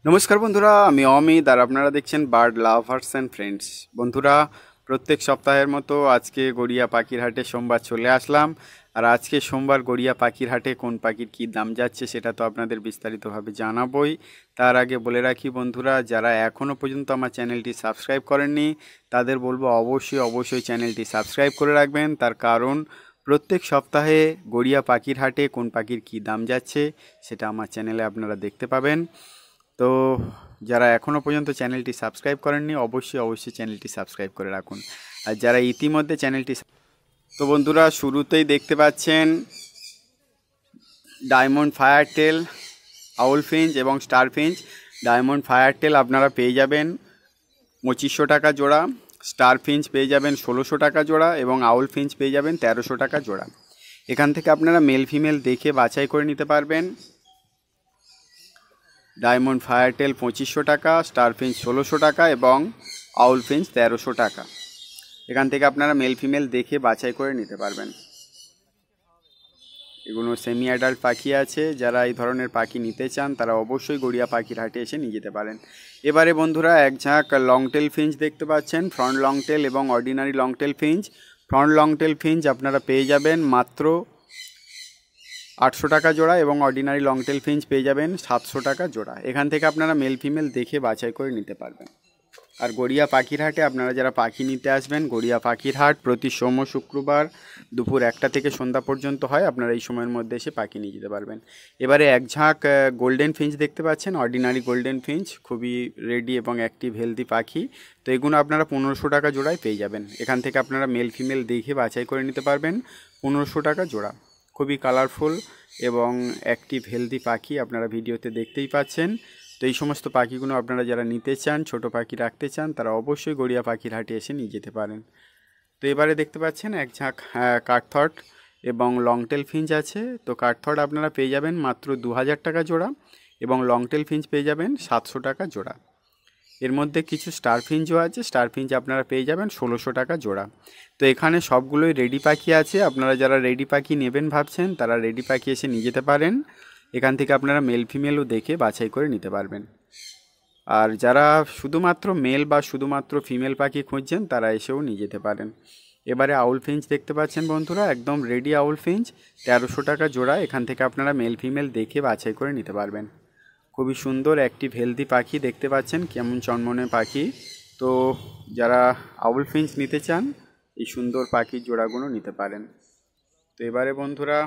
নমস্কার বন্ধুরা, আমি অমিত আর আপনারা দেখছেন বার্ড লাভার্স অ্যান্ড ফ্রেন্ডস। বন্ধুরা, প্রত্যেক সপ্তাহের মতো আজকে গড়িয়া পাখির হাটে সোমবার চলে আসলাম। আর আজকে সোমবার গড়িয়া পাখির হাটে কোন পাখির কী দাম যাচ্ছে সেটা তো আপনাদের বিস্তারিতভাবে জানাবোই। তার আগে বলে রাখি বন্ধুরা, যারা এখনও পর্যন্ত আমার চ্যানেলটি সাবস্ক্রাইব করেননি তাদের বলবো অবশ্যই চ্যানেলটি সাবস্ক্রাইব করে রাখবেন। তার কারণ প্রত্যেক সপ্তাহে গড়িয়া পাখির হাটে কোন পাখির কী দাম যাচ্ছে সেটা আমার চ্যানেলে আপনারা দেখতে পাবেন। তো যারা এখনও পর্যন্ত চ্যানেলটি সাবস্ক্রাইব করেননি অবশ্যই চ্যানেলটি সাবস্ক্রাইব করে রাখুন। আর যারা ইতিমধ্যে চ্যানেলটি তো বন্ধুরা, শুরুতেই দেখতে পাচ্ছেন ডায়মন্ড ফায়ারটেল, আউল ফিঞ্চ এবং স্টার ফিঞ্চ। ডায়মন্ড ফায়ারটেল আপনারা পেয়ে যাবেন 2500 টাকা জোড়া, স্টার ফিঞ্চ পেয়ে যাবেন 1600 টাকা জোড়া এবং আউল ফিঞ্চ পেয়ে যাবেন 1300 টাকা জোড়া। এখান থেকে আপনারা মেল ফিমেল দেখে বাছাই করে নিতে পারবেন। ডায়মন্ড ফায়ারটেল 2500 টাকা, স্টার ফিঞ্চ 1600 টাকা এবং আউল ফিঞ্চ 1300 টাকা। এখান থেকে আপনারা মেল ফিমেল দেখে বাছাই করে নিতে পারবেন। এগুলো সেমি অ্যাডাল্ট পাখি আছে। যারা এই ধরনের পাখি নিতে চান তারা অবশ্যই গড়িয়া পাখির হাটে এসে নিয়ে যেতে পারেন। এবারে বন্ধুরা, এক ঝাঁক লংটেল ফিঞ্চ দেখতে পাচ্ছেন, ফ্রন্ট লংটেল এবং ordinary longtail finch. Front longtail finch আপনারা পেয়ে যাবেন মাত্র 800 টাকা জোড়া এবং অর্ডিনারি লংটেল ফিঞ্চ পেয়ে যাবেন 700 টাকা জোড়া। এখান থেকে আপনারা মেল ফিমেল দেখে বাছাই করে নিতে পারবেন। আর গড়িয়া পাখির হাটে আপনারা যারা পাখি নিতে আসবেন, গড়িয়া পাখির হাট প্রতি সোম শুক্রবার দুপুর 1টা থেকে সন্ধ্যা পর্যন্ত হয়। আপনারা এই সময়ের মধ্যে এসে পাখি নিয়ে যেতে পারবেন। এবারে এক ঝাঁক গোল্ডেন ফিঞ্চ দেখতে পাচ্ছেন, অর্ডিনারি গোল্ডেন ফিঞ্চ, খুবই রেডি এবং অ্যাক্টিভ হেলদি পাখি। তো এগুলো আপনারা 1500 টাকা জোড়ায় পেয়ে যাবেন। এখান থেকে আপনারা মেল ফিমেল দেখে বাছাই করে নিতে পারবেন 1500 টাকা জোড়া। খুবই কালারফুল এবং অ্যাক্টিভ হেলদি পাখি আপনারা ভিডিওতে দেখতেই পাচ্ছেন। তো এই সমস্ত পাখিগুলো আপনারা যারা নিতে চান, ছোট পাখি রাখতে চান, তারা অবশ্যই গড়িয়া পাখির হাটে এসে নিয়ে যেতে পারেন। তো এবারে দেখতে পাচ্ছেন এক ঝাঁক কাঠথট এবং লংটেল ফিঞ্চ আছে। তো কাঠথট আপনারা পেয়ে যাবেন মাত্র 2000 টাকা জোড়া এবং লংটেল ফিঞ্চ পেয়ে যাবেন 700 টাকা জোড়া। এর মধ্যে কিছু স্টার ফিঞ্চও আছে, স্টার ফিঞ্চ আপনারা পেয়ে যাবেন 1600 টাকা জোড়া। তো এখানে সবগুলোই রেডি পাখি আছে। আপনারা যারা রেডি পাখি নেবেন ভাবছেন তারা রেডি পাখি এসে নিয়ে যেতে পারেন। এখান থেকে আপনারা মেল ফিমেলও দেখে বাছাই করে নিতে পারবেন। আর যারা শুধুমাত্র মেল বা শুধুমাত্র ফিমেল পাখি খুঁজছেন তারা এসেও নিয়ে যেতে পারেন। এবারে আউল ফিঞ্চ দেখতে পাচ্ছেন বন্ধুরা, একদম রেডি আউল ফিঞ্চ 1300 টাকা জোড়া। এখান থেকে আপনারা মেল ফিমেল দেখে বাছাই করে নিতে পারবেন। খুবই সুন্দর অ্যাক্টিভ হেলদি পাখি দেখতে পাচ্ছেন, কেমন চনমনে পাখি। তো যারা আউল ফিঞ্চ নিতে চান এই সুন্দর পাখির জোড়াগুলো নিতে পারেন। তো এবারে বন্ধুরা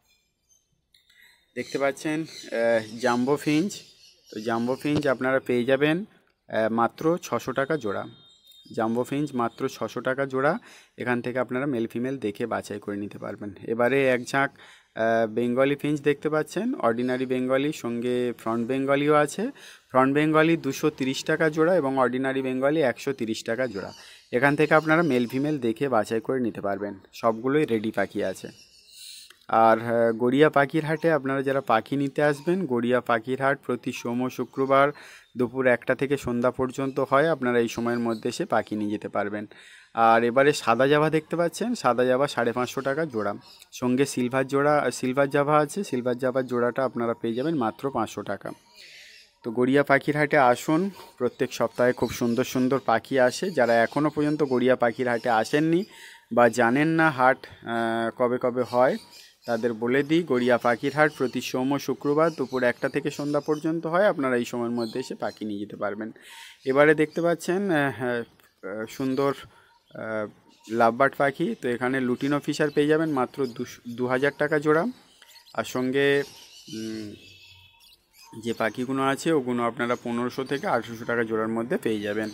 দেখতে পাচ্ছেন জাম্বো ফিঞ্চ। তো জাম্বো ফিঞ্চ আপনারা পেয়ে যাবেন মাত্র 600 টাকা জোড়া। জাম্বো ফিঞ্চ মাত্র 600 টাকা জোড়া। এখান থেকে আপনারা মেল ফিমেল দেখে বাছাই করে নিতে পারবেন। এবারে এক ঝাঁক বেঙ্গলি ফিঞ্চ দেখতে পাচ্ছেন, অর্ডিনারি বেঙ্গলি, সঙ্গে ফ্রন্ট বেঙ্গলিও আছে। ফ্রন্ট বেঙ্গলি 230 টাকা জোড়া এবং অর্ডিনারি বেঙ্গলি 130 টাকা জোড়া। এখান থেকে আপনারা মেল ফিমেল দেখে বাছাই করে নিতে পারবেন। সবগুলোই রেডি পাখি আছে। আর গড়িয়া পাখির হাটে আপনারা যারা পাখি নিতে আসবেন, গড়িয়া পাখির হাট প্রতি সোম শুক্রবার দুপুর 1টা থেকে সন্ধ্যা পর্যন্ত হয়। আপনারা এই সময়ের মধ্যে এসে পাখি নিয়ে যেতে পারবেন। আর এবারে সাদা জাভা দেখতে পাচ্ছেন, সাদা জাভা 550 টাকা জোড়া। সঙ্গে সিলভার জাভা আছে। সিলভার জাভার জোড়াটা আপনারা পেয়ে যাবেন মাত্র 500 টাকা। তো গড়িয়া পাখির হাটে আসুন, প্রত্যেক সপ্তাহে খুব সুন্দর সুন্দর পাখি আসে। যারা এখনও পর্যন্ত গড়িয়া পাখির হাটে আসেননি বা জানেন না হাট কবে কবে হয়, তাদের বলে দিই, গড়িয়া পাখির হাট প্রতি সোম শুক্রবার দুপুর 1টা থেকে সন্ধ্যা পর্যন্ত হয়। আপনারা এই সময়ের মধ্যে এসে পাখি নিয়ে যেতে পারবেন। এবারে দেখতে পাচ্ছেন সুন্দর লাভবার্ড পাখি। তো এখানে লুটিনো ফিশার পেয়ে যাবেন মাত্র 2000 টাকা জোড়া। আর সঙ্গে যে পাখিগুলো আছে ওগুলো আপনারা 1500 থেকে 1800 টাকা জোড়ার মধ্যে পেয়ে যাবেন।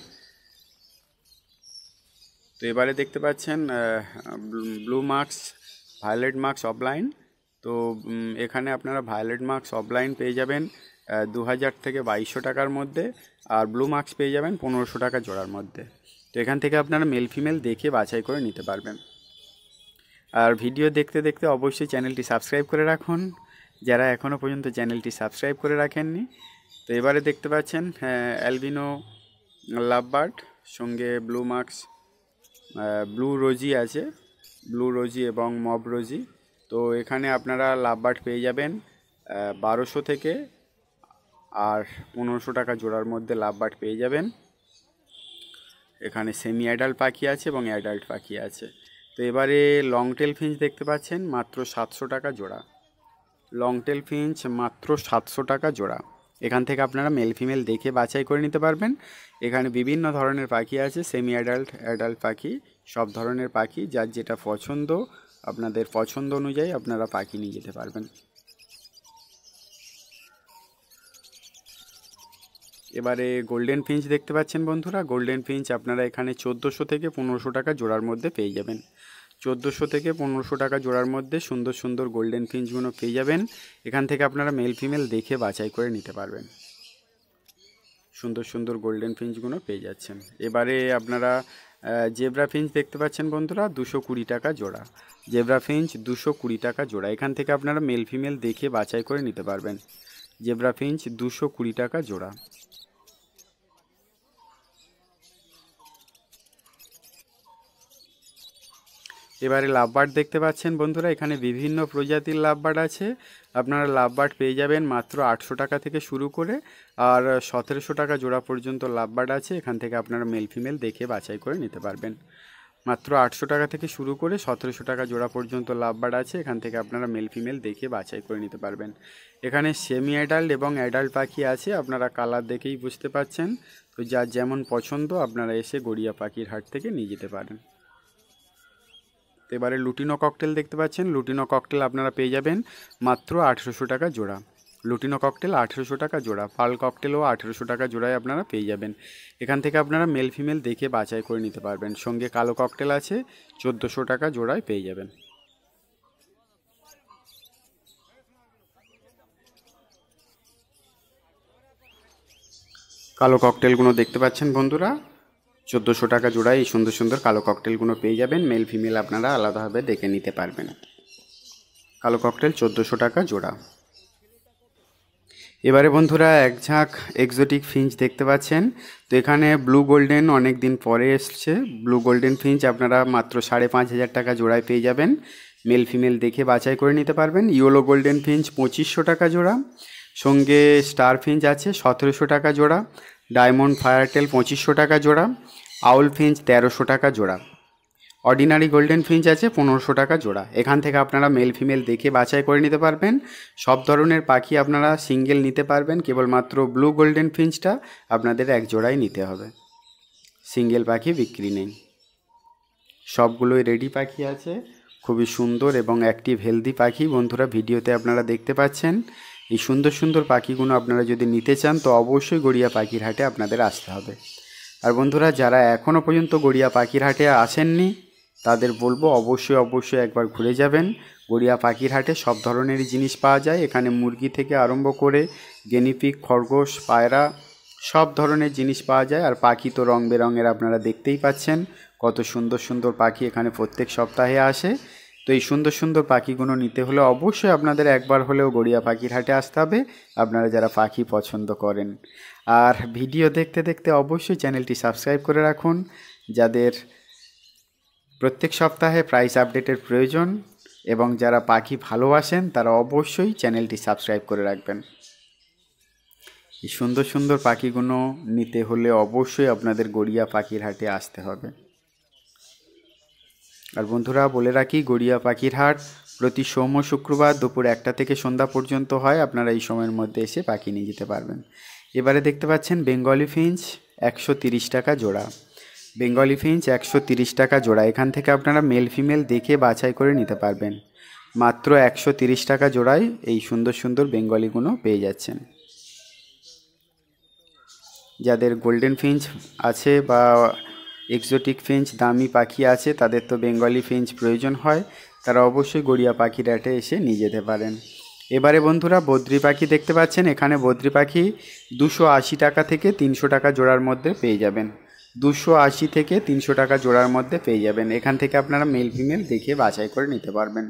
তো এবারে দেখতে পাচ্ছেন blue marks, violet marks opaline. তো এখানে আপনারা ভায়োলেট মার্কস অফলাইন পেয়ে যাবেন 2000 থেকে 2200 টাকার মধ্যে। আর ব্লু মার্কস পেয়ে যাবেন 1500 টাকা জোড়ার মধ্যে। তো এখান থেকে আপনারা মেল ফিমেল দেখে বাছাই করে নিতে পারবেন। আর ভিডিও দেখতে দেখতে অবশ্যই চ্যানেলটি সাবস্ক্রাইব করে রাখুন, যারা এখনও পর্যন্ত চ্যানেলটি সাবস্ক্রাইব করে রাখেননি। তো এবারে দেখতে পাচ্ছেন অ্যালবিনো লাভবার্ড, সঙ্গে ব্লু মার্কস, ব্লু রোজি আছে, ব্লু রোজি এবং মব রোজি। তো এখানে আপনারা লাভবার্ড পেয়ে যাবেন 1200 থেকে আর 1500 টাকা জোড়ার মধ্যে লাভবার্ড পেয়ে যাবেন। এখানে সেমি অ্যাডাল্ট পাখি আছে এবং অ্যাডাল্ট পাখি আছে। তো এবারে লং টেল ফিঞ্চ দেখতে পাচ্ছেন মাত্র 700 টাকা জোড়া। লং টেল ফিঞ্চ মাত্র 700 টাকা জোড়া। এখান থেকে আপনারা মেল ফিমেল দেখে বাছাই করে নিতে পারবেন। এখানে বিভিন্ন ধরনের পাখি আছে, সেমি অ্যাডাল্ট, অ্যাডাল্ট পাখি, সব ধরনের পাখি, যার যেটা পছন্দ আপনাদের পছন্দ অনুযায়ী আপনারা পাখি নিয়ে যেতে পারবেন। এবারে গোল্ডেন ফিঞ্চ দেখতে পাচ্ছেন বন্ধুরা। গোল্ডেন ফিঞ্চ আপনারা এখানে 1400 থেকে 1500 টাকা জোড়ার মধ্যে পেয়ে যাবেন। 1400 থেকে 1500 টাকা জোড়ার মধ্যে সুন্দর সুন্দর গোল্ডেন ফিঞ্চগুলো পেয়ে যাবেন। এখান থেকে আপনারা মেল ফিমেল দেখে বাছাই করে নিতে পারবেন। সুন্দর সুন্দর গোল্ডেন ফিঞ্চগুলো পেয়ে যাচ্ছেন। এবারে আপনারা জেব্রা ফিঞ্চ দেখতে পাচ্ছেন বন্ধুরা, 220 টাকা জোড়া। জেব্রা ফিঞ্চ 220 টাকা জোড়া। এখান থেকে আপনারা মেল ফিমেল দেখে বাছাই করে নিতে পারবেন। জেব্রা ফিঞ্চ 220 টাকা জোড়া। এবারে লাভবার্ড দেখতে পাচ্ছেন বন্ধুরা, এখানে বিভিন্ন প্রজাতির লাভবার্ড আছে। আপনারা লাভবার্ড পেয়ে যাবেন মাত্র 800 টাকা থেকে শুরু করে আর 1700 টাকা জোড়া পর্যন্ত লাভবার্ড আছে। এখান থেকে আপনারা মেল ফিমেল দেখে বাছাই করে নিতে পারবেন। মাত্র 800 টাকা থেকে শুরু করে 1700 টাকা জোড়া পর্যন্ত লাভবার্ড আছে। এখান থেকে আপনারা মেল ফিমেল দেখে বাছাই করে নিতে পারবেন। এখানে সেমি অ্যাডাল্ট এবং অ্যাডাল্ট পাখি আছে, আপনারা কালার দেখেই বুঝতে পাচ্ছেন। তো যার যেমন পছন্দ আপনারা এসে গড়িয়া পাখির হাট থেকে নিয়ে যেতে পারেন। এবারে লুটিনো ককটেল দেখতে পাচ্ছেন। লুটিনো ককটেল আপনারা পেয়ে যাবেন মাত্র 1800 টাকা জোড়া। লুটিনো ককটেল 1800 টাকা জোড়া। পার্ল ককটেলও 1800 টাকা জোড়ায় আপনারা পেয়ে যাবেন। এখান থেকে আপনারা মেল ফিমেল দেখে বাছাই করে নিতে পারবেন। সঙ্গে কালো ককটেল আছে, 1400 টাকা জোড়ায় পেয়ে যাবেন। কালো ককটেলগুলো দেখতে পাচ্ছেন বন্ধুরা, 1400 টাকা জোড়ায় এই সুন্দর সুন্দর কালো ককটেলগুলো পেয়ে যাবেন। মেল ফিমেল আপনারা আলাদাভাবে দেখে নিতে পারবেন। কালো ককটেল 1400 টাকা জোড়া। এবারে বন্ধুরা এক ঝাঁক এক্সোটিক ফিঞ্চ দেখতে পাচ্ছেন। তো এখানে ব্লু গোল্ডেন অনেক দিন পরে এসছে। ব্লু গোল্ডেন ফিঞ্চ আপনারা মাত্র 5500 টাকা জোড়ায় পেয়ে যাবেন। মেল ফিমেল দেখে বাছাই করে নিতে পারবেন। ইয়েলো গোল্ডেন ফিঞ্চ 2500 টাকা জোড়া। সঙ্গে স্টার ফিঞ্চ আছে 1700 টাকা জোড়া। ডায়মন্ড ফায়ারটেল 2500 টাকা জোড়া। আউল ফিঞ্চ 1300 টাকা জোড়া। অর্ডিনারি গোল্ডেন ফিঞ্চ আছে 1500 টাকা জোড়া। এখান থেকে আপনারা মেল ফিমেল দেখে বাছাই করে নিতে পারবেন। সব ধরনের পাখি আপনারা সিঙ্গেল নিতে পারবেন, কেবলমাত্র ব্লু গোল্ডেন ফিঞ্চটা আপনাদের এক জোড়াই নিতে হবে। সিঙ্গেল পাখি বিক্রি নেই। সবগুলোই রেডি পাখি আছে, খুবই সুন্দর এবং অ্যাক্টিভ হেলদি পাখি। বন্ধুরা ভিডিওতে আপনারা দেখতে পাচ্ছেন। এই সুন্দর সুন্দর পাখিগুলো আপনারা যদি নিতে চান তো অবশ্যই গড়িয়া পাখির হাটে আপনাদের আসতে হবে। আর বন্ধুরা যারা এখনও পর্যন্ত গড়িয়া পাখির হাটে আসেননি তাদের বলবো অবশ্যই একবার ঘুরে যাবেন। গড়িয়া পাখির হাটে সব ধরনেরই জিনিস পাওয়া যায়। এখানে মুরগি থেকে আরম্ভ করে গিনিপিগ, খরগোশ, পায়রা সব ধরনের জিনিস পাওয়া যায়। আর পাখি তো রং বেরঙের আপনারা দেখতেই পাচ্ছেন, কত সুন্দর সুন্দর পাখি এখানে প্রত্যেক সপ্তাহে আসে। তো এই সুন্দর সুন্দর পাখিগুলো নিতে হলে অবশ্যই আপনাদের একবার হলেও গড়িয়া পাখির হাটে আসতে হবে, আপনারা যারা পাখি পছন্দ করেন। আর ভিডিও দেখতে দেখতে অবশ্যই চ্যানেলটি সাবস্ক্রাইব করে রাখুন। যাদের প্রত্যেক সপ্তাহে প্রাইস আপডেটের প্রয়োজন এবং যারা পাখি ভালোবাসেন তারা অবশ্যই চ্যানেলটি সাবস্ক্রাইব করে রাখবেন। এই সুন্দর সুন্দর পাখিগুলো নিতে হলে অবশ্যই আপনাদের গড়িয়া পাখির হাটে আসতে হবে। আর বন্ধুরা বলে রাখি, গড়িয়া পাখির হাট প্রতি সোম ও শুক্রবার দুপুর 1টা থেকে সন্ধ্যা পর্যন্ত হয়। আপনারা এই সময়ের মধ্যে এসে পাখি নিয়ে যেতে পারবেন। এবারে দেখতে পাচ্ছেন বেঙ্গলি ফিঞ্চ 130 টাকা জোড়া। বেঙ্গলি ফিঞ্চ 130 টাকা জোড়া। এখান থেকে আপনারা মেল ফিমেল দেখে বাছাই করে নিতে পারবেন। মাত্র 130 টাকা জোড়ায় এই সুন্দর সুন্দর বেঙ্গলিগুলো পেয়ে যাচ্ছেন। যাদের গোল্ডেন ফিঞ্চ আছে বা এক্সোটিক ফিঞ্চ দামি পাখি আছে তাদের তো বেঙ্গলি ফিঞ্চ প্রয়োজন হয়, তারা অবশ্যই গড়িয়া পাখির হাটে এসে নিয়ে যেতে পারেন। এবারে বন্ধুরা বদ্রি পাখি দেখতে পাচ্ছেন। এখানে বদ্রি পাখি 280 টাকা থেকে 300 টাকা জোড়ার মধ্যে পেয়ে যাবেন। 280 থেকে 300 টাকা জোড়ার মধ্যে পেয়ে যাবেন। এখান থেকে আপনারা মেল ফিমেল দেখে বাছাই করে নিতে পারবেন।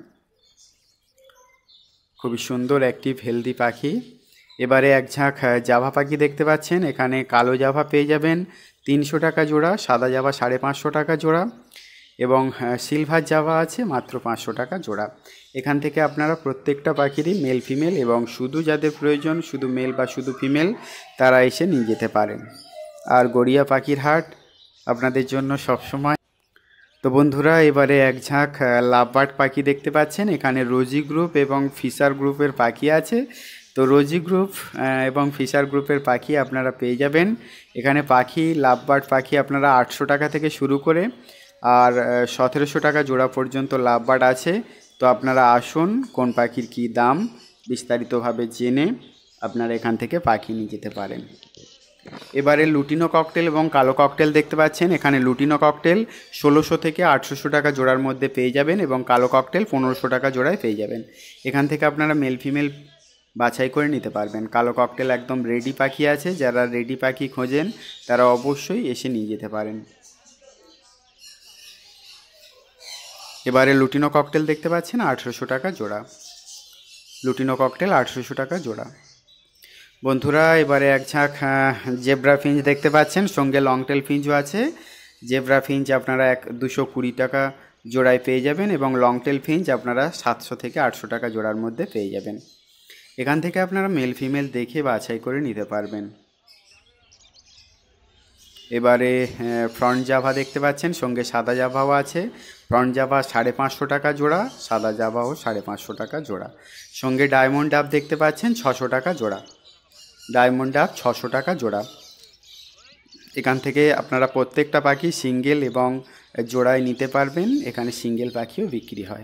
খুবই সুন্দর অ্যাক্টিভ হেলদি পাখি। এবারে এক ঝাঁক জাভা পাখি দেখতে পাচ্ছেন। এখানে কালো জাভা পেয়ে যাবেন 300 টাকা জোড়া, সাদা জাভা 550 টাকা জোড়া এবং সিলভার জাভা আছে মাত্র 500 টাকা জোড়া। এখান থেকে আপনারা প্রত্যেকটা পাখিরই মেল ফিমেল এবং শুধু যাদের প্রয়োজন শুধু মেল বা শুধু ফিমেল তারা এসে নিয়ে যেতে পারেন। আর গড়িয়া পাখির হাট আপনাদের জন্য সবসময়। তো বন্ধুরা, এবারে এক ঝাঁক লাভবার্ড পাখি দেখতে পাচ্ছেন। এখানে রোজি গ্রুপ এবং ফিশার গ্রুপের পাখি আছে। তো রোজি গ্রুপ এবং ফিশার গ্রুপের পাখি আপনারা পেয়ে যাবেন এখানে। পাখি লাভবার্ড পাখি আপনারা 800 টাকা থেকে শুরু করে আর 1700 টাকা জোড়া পর্যন্ত লাভবার্ড আছে। তো আপনারা আসুন, কোন পাখির কী দাম বিস্তারিতভাবে জেনে আপনারা এখান থেকে পাখি নিয়ে যেতে পারেন। এবারে লুটিনো ককটেল এবং কালো ককটেল দেখতে পাচ্ছেন। এখানে লুটিনো ককটেল 1600 থেকে 800 টাকা জোড়ার মধ্যে পেয়ে যাবেন এবং কালো ককটেল 1500 টাকা জোড়ায় পেয়ে যাবেন। এখান থেকে আপনারা মেল ফিমেল বাছাই করে নিতে পারবেন। কালো ককটেল একদম রেডি পাখি আছে, যারা রেডি পাখি খোঁজেন তারা অবশ্যই এসে নিয়ে যেতে পারেন। এবারে লুটিনো ককটেল দেখতে পাচ্ছেন 800 টাকা জোড়া। লুটিনো ককটেল 800 টাকা জোড়া। বন্ধুরা, এবারে এক ঝাঁক জেব্রা ফিঞ্চ দেখতে পাচ্ছেন, সঙ্গে লংটেল ফিঞ্চও আছে। জেব্রা ফিঞ্চ আপনারা 220 টাকা জোড়ায় পেয়ে যাবেন এবং লংটেল ফিঞ্চ আপনারা 700 থেকে 800 টাকা জোড়ার মধ্যে পেয়ে যাবেন। এখান থেকে আপনারা মেল ফিমেল দেখে বাছাই করে নিতে পারবেন। এবারে ফ্রন্ট জাভা দেখতে পাচ্ছেন, সঙ্গে সাদা জাভাও আছে। ফ্রন্ট জাভা 550 টাকা জোড়া, সাদা জাভাও 550 টাকা জোড়া। সঙ্গে ডায়মন্ড ডাব দেখতে পাচ্ছেন 600 টাকা জোড়া। ডায়মন্ড ডাব 600 টাকা জোড়া। এখান থেকে আপনারা প্রত্যেকটা পাখি সিঙ্গেল এবং জোড়ায় নিতে পারবেন। এখানে সিঙ্গেল পাখিও বিক্রি হয়।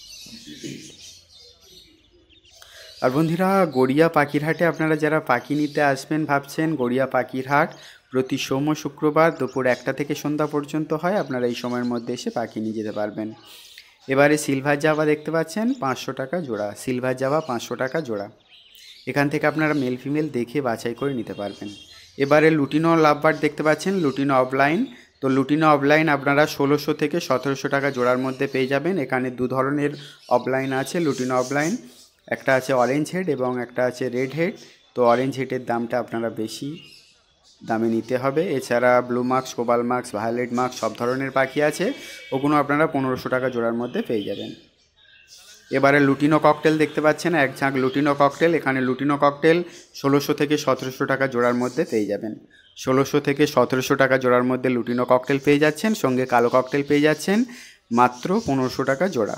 আর বন্ধুরা, গড়িয়া পাখির হাটে আপনারা যারা পাখি নিতে আসবেন ভাবছেন, গড়িয়া পাখির হাট প্রতি সোম শুক্রবার দুপুর 1টা থেকে সন্ধ্যা পর্যন্ত হয়। আপনারা এই সময়ের মধ্যে এসে পাখি নিয়ে যেতে পারবেন। এবারে সিলভার জাভা দেখতে পাচ্ছেন 500 টাকা জোড়া। সিলভার জাভা 500 টাকা জোড়া। এখান থেকে আপনারা মেল ফিমেল দেখে বাছাই করে নিতে পারবেন। এবারে লুটিনো লাভবার্ড দেখতে পাচ্ছেন, লুটিনো অফলাইন। তো লুটিনো অফলাইন আপনারা 1600 থেকে 1700 টাকা জোড়ার মধ্যে পেয়ে যাবেন। এখানে দু ধরনের অফলাইন আছে লুটিনো অফলাইন, একটা আছে অরেঞ্জ হেড এবং একটা আছে রেড হেড। তো অরেঞ্জ হেডের দামটা আপনারা বেশি দামে নিতে হবে। এছাড়া blue marks, cobalt marks, violet marks সব ধরনের পাখি আছে, ওগুলো আপনারা 1500 টাকা জোড়ার মধ্যে পেয়ে যাবেন। এবারে লুটিনো ককটেল দেখতে পাচ্ছেন, এক ঝাঁক লুটিনো ককটেল। এখানে লুটিনো ককটেল 1600 থেকে 1700 টাকা জোড়ার মধ্যে পেয়ে যাবেন। 1600 থেকে 1700 টাকা জোড়ার মধ্যে লুটিনো ককটেল পেয়ে যাচ্ছেন। সঙ্গে কালো ককটেল পেয়ে যাচ্ছেন মাত্র 1500 টাকা জোড়া।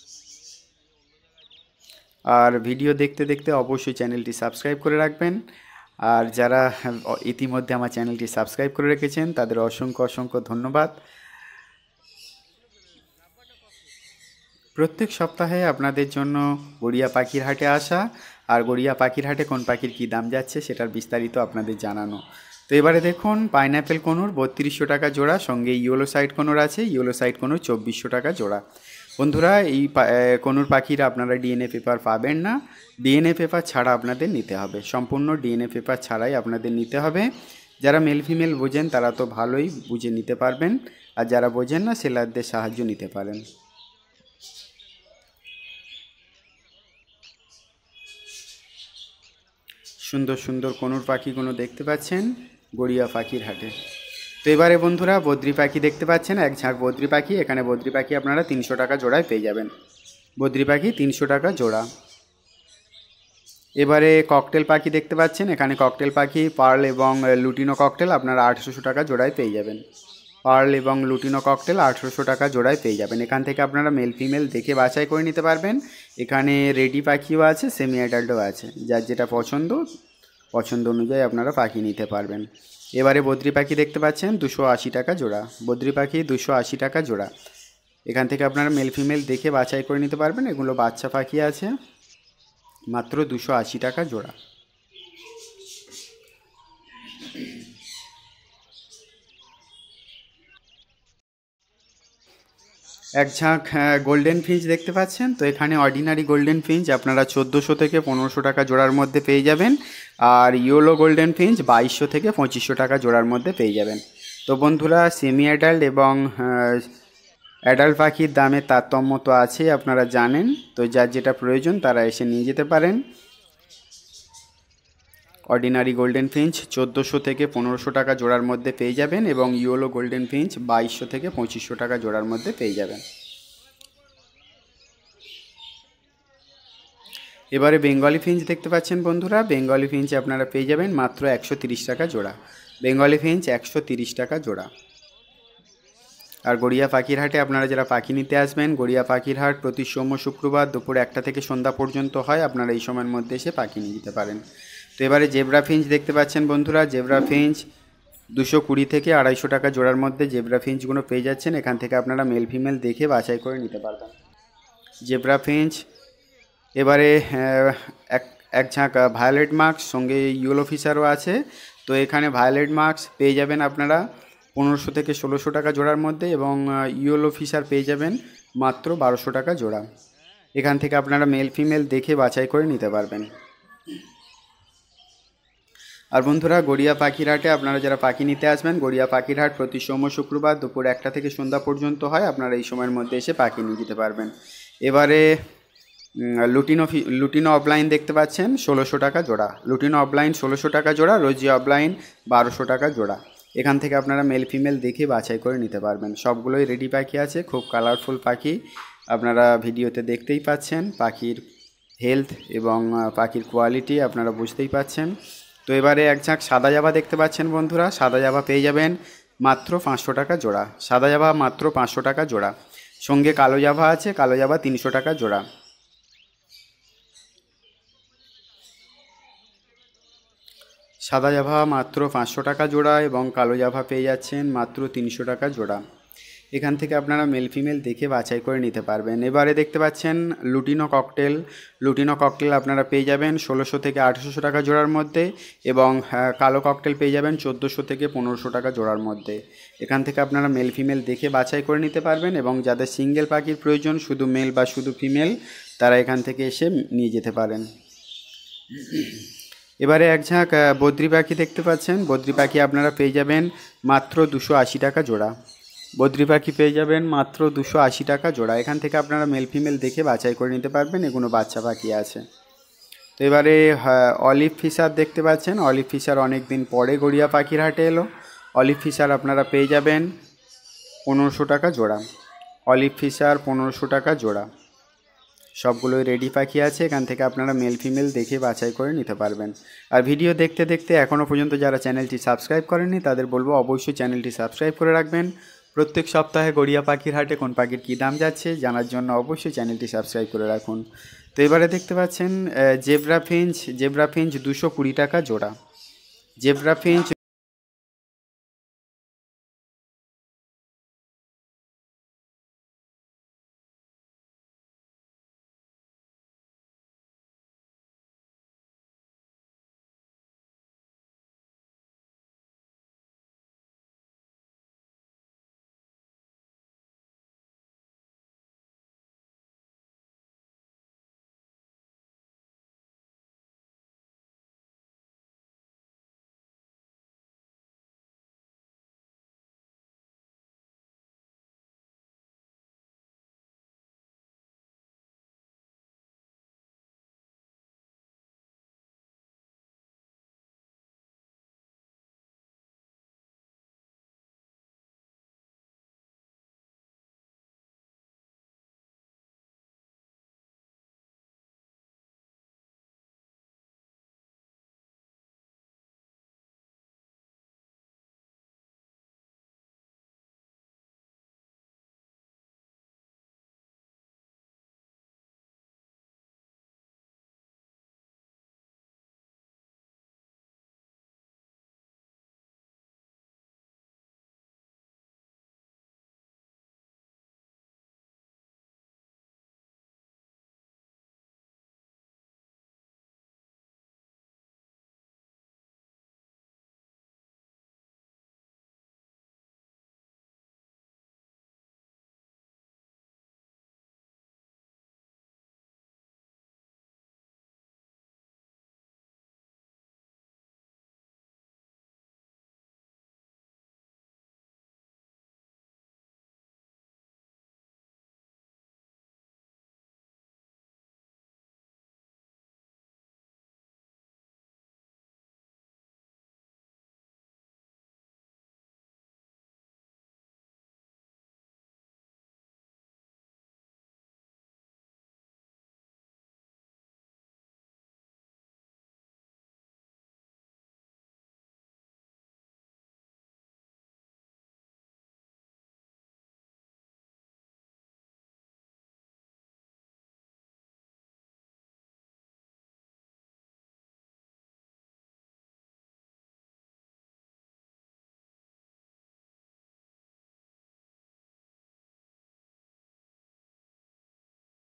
আর ভিডিও দেখতে দেখতে অবশ্যই চ্যানেলটি সাবস্ক্রাইব করে রাখবেন। আর যারা ইতিমধ্যে আমার চ্যানেলটি সাবস্ক্রাইব করে রেখেছেন তাদের অসংখ্য অসংখ্য ধন্যবাদ। প্রত্যেক সপ্তাহে আপনাদের জন্য গড়িয়া পাখির হাটে আসা আর গড়িয়া পাখির হাটে কোন পাখির কী দাম যাচ্ছে সেটার বিস্তারিত আপনাদের জানানো। তো এবারে দেখুন, পাইনঅ্যাপেল কনুর 3200 টাকা জোড়া। সঙ্গে ইয়েলো সাইড কনুর আছে, ইয়েলো সাইড কনুর 2400 টাকা জোড়া। বন্ধুরা, এই কনুর পাখিরা আপনারা ডিএনএ পেপার পাবেন না। ডিএনএ পেপার ছাড়া আপনাদের নিতে হবে, সম্পূর্ণ ডিএনএ পেপার ছাড়াই আপনাদের নিতে হবে। যারা মেল ফিমেল বোঝেন তারা তো ভালোই বুঝে নিতে পারবেন, আর যারা বোঝেন না সেলারদের সাহায্য নিতে পারেন। সুন্দর সুন্দর কনুর পাখিগুলো দেখতে পাচ্ছেন গড়িয়া পাখির হাটে। তো এবারে বন্ধুরা, বদ্রি পাখি দেখতে পাচ্ছেন, এক ঝাঁক বদ্রি পাখি। এখানে বদ্রি পাখি আপনারা 300 টাকা জোড়ায় পেয়ে যাবেন। বদ্রি পাখি 300 টাকা জোড়া। এবারে ককটেল পাখি দেখতে পাচ্ছেন, এখানে ককটেল পাখি পার্ল এবং লুটিনো ককটেল আপনারা 800 টাকা জোড়ায় পেয়ে যাবেন। পার্ল এবং লুটিনো ককটেল 800 টাকা জোড়ায় পেয়ে যাবেন। এখান থেকে আপনারা মেল ফিমেল দেখে বাছাই করে নিতে পারবেন। এখানে রেডি পাখিও আছে, সেমি অ্যাডাল্টও আছে, যার যেটা পছন্দ অনুযায়ী আপনারা পাখি নিতে পারবেন। এবারে বদ্রি পাখি দেখতে পাচ্ছেন 280 টাকা জোড়া। বদ্রি পাখি 280 টাকা জোড়া। এখান থেকে আপনারা মেল ফিমেল দেখে বাছাই করে নিতে পারবেন। এগুলো বাচ্চা পাখি আছে, মাত্র 280 টাকা জোড়া। এক ঝাঁক গোল্ডেন ফিঞ্চ দেখতে পাচ্ছেন। তো এখানে অর্ডিনারি গোল্ডেন ফিঞ্চ আপনারা 1400 থেকে 1500 টাকা জোড়ার মধ্যে পেয়ে যাবেন। আর ইয়েলো গোল্ডেন ফিঞ্চ 2200 থেকে 2500 টাকা জোড়ার মধ্যে পেয়ে যাবেন। তো বন্ধুরা, সেমি অ্যাডাল্ট এবং অ্যাডাল্ট পাখির দামে তারতম্য তো আছে, আপনারা জানেন। তো যার যেটা প্রয়োজন তারা এসে নিয়ে যেতে পারেন। অর্ডিনারি গোল্ডেন ফিঞ্চ 1400 থেকে 1500 টাকা জোড়ার মধ্যে পেয়ে যাবেন এবং ইয়েলো গোল্ডেন ফিঞ্চ 2200 থেকে 2500 টাকা জোড়ার মধ্যে পেয়ে যাবেন। এবারে বেঙ্গলি ফিঞ্চ দেখতে পাচ্ছেন বন্ধুরা, বেঙ্গলি ফিঞ্চ আপনারা পেয়ে যাবেন মাত্র 130 টাকা জোড়া। বেঙ্গলি ফিঞ্চ 130 টাকা জোড়া। আর গড়িয়া পাখির হাটে আপনারা যারা পাখি নিতে আসবেন, গড়িয়া পাখির হাট প্রতি সোম শুক্রবার দুপুর 1টা থেকে সন্ধ্যা পর্যন্ত হয়, আপনারা এই সময়ের মধ্যে এসে পাখি নিয়ে যেতে পারেন। তো এবারে জেব্রা ফিঞ্চ দেখতে পাচ্ছেন বন্ধুরা, জেব্রা ফিঞ্চ 220 থেকে 250 টাকা জোড়ার মধ্যে জেব্রা ফিঞ্চগুলো পেয়ে যাচ্ছেন। এখান থেকে আপনারা মেল ফিমেল দেখে বাছাই করে নিতে পারবেন জেব্রা ফিঞ্চ। এবারে এক ঝাঁক ভায়োলেট মার্কস, সঙ্গে ইয়েলো ফিশারও আছে। তো এখানে ভায়োলেট মার্কস পেয়ে যাবেন আপনারা 1500 থেকে 1600 টাকা জোড়ার মধ্যে, এবং ইয়েলো ফিশার পেয়ে যাবেন মাত্র 1200 টাকা জোড়া। এখান থেকে আপনারা মেল ফিমেল দেখে বাছাই করে নিতে পারবেন। আর বন্ধুরা, গড়িয়া পাখির হাটে আপনারা যারা পাখি নিতে আসবেন, গড়িয়া পাখির হাট প্রতি সোম শুক্রবার দুপুর 1টা থেকে সন্ধ্যা পর্যন্ত হয়, আপনারা এই সময়ের মধ্যে এসে পাখি নিয়ে যেতে পারবেন। এবারে লুটিনো অফলাইন দেখতে পাচ্ছেন 1600 টাকা জোড়া। লুটিনো অফলাইন 1600 টাকা জোড়া, রোজি অফলাইন 1200 টাকা জোড়া। এখান থেকে আপনারা মেল ফিমেল দেখে বাছাই করে নিতে পারবেন। সবগুলোই রেডি পাখি আছে, খুব কালারফুল পাখি, আপনারা ভিডিওতে দেখতেই পাচ্ছেন। পাখির হেলথ এবং পাখির কোয়ালিটি আপনারা বুঝতেই পাচ্ছেন। তো এবারে এক ঝাঁক সাদা জাভা দেখতে পাচ্ছেন বন্ধুরা, সাদা জাভা পেয়ে যাবেন মাত্র 500 টাকা জোড়া। সাদা জাভা মাত্র 500 টাকা জোড়া। সঙ্গে কালো জাভা আছে, কালো জাভা 300 টাকা জোড়া। সাদা জাভা মাত্র 500 টাকা জোড়া এবং কালো জাভা পেয়ে যাচ্ছেন মাত্র 300 টাকা জোড়া। এখান থেকে আপনারা মেল ফিমেল দেখে বাছাই করে নিতে পারবেন। এবারে দেখতে পাচ্ছেন লুটিনো ককটেল। লুটিনো ককটেল আপনারা পেয়ে যাবেন 1600 থেকে 1800 টাকা জোড়ার মধ্যে, এবং কালো ককটেল পেয়ে যাবেন 1400 থেকে 1500 টাকা জোড়ার মধ্যে। এখান থেকে আপনারা মেল ফিমেল দেখে বাছাই করে নিতে পারবেন, এবং যাদের সিঙ্গেল পাখির প্রয়োজন, শুধু মেল বা শুধু ফিমেল, তারা এখান থেকে এসে নিয়ে যেতে পারেন। এবারে এক ঝাঁক বদ্রি পাখি দেখতে পাচ্ছেন, বদ্রি পাখি আপনারা পেয়ে যাবেন মাত্র 280 টাকা জোড়া। বদ্রি পাখি পেয়ে যাবেন মাত্র 280 টাকা জোড়া। এখান থেকে আপনারা মেল ফিমেল দেখে বাছাই করে নিতে পারবেন, এগুলো বাচ্চা পাখি আছে। তো এবারে অলিভ ফিশার দেখতে পাচ্ছেন, অলিভ ফিশার অনেক দিন পরে গড়িয়া পাখির হাটে এলো। অলিভ ফিশার আপনারা পেয়ে যাবেন 1500 টাকা জোড়া। অলিভ ফিশার 1500 টাকা জোড়া। সবগুলোই রেডি পাখি আছে, এখান থেকে আপনারা মেল ফিমেল দেখে বাছাই করে নিতে পারবেন। আর ভিডিও দেখতে দেখতে এখনও পর্যন্ত যারা চ্যানেলটি সাবস্ক্রাইব করেননি, তাদের বলবো অবশ্যই চ্যানেলটি সাবস্ক্রাইব করে রাখবেন। প্রত্যেক সপ্তাহে গড়িয়া পাখির হাটে কোন পাখির কী দাম যাচ্ছে জানার জন্য অবশ্যই চ্যানেলটি সাবস্ক্রাইব করে রাখুন। তো এবারে দেখতে পাচ্ছেন জেব্রা ফিঞ্চ। জেব্রা ফিঞ্চ 220 টাকা জোড়া। Zebra Finch